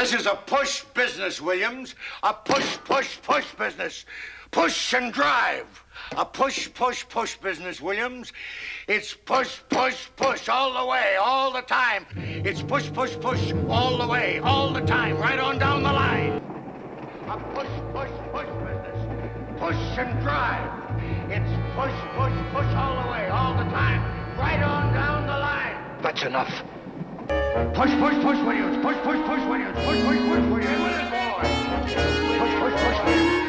This is a push business, Williams. A push, push, push business. Push and drive. A push, push, push business, Williams. It's push, push, push all the way, all the time. It's push, push, push all the way, all the time, right on down the line. A push, push, push business. Push and drive. It's push, push, push all the way, all the time, right on down the line. That's enough. Push, push, push, Williams. Push, push, push, Williams. Push, push, push, Williams. Push, push, push, Williams.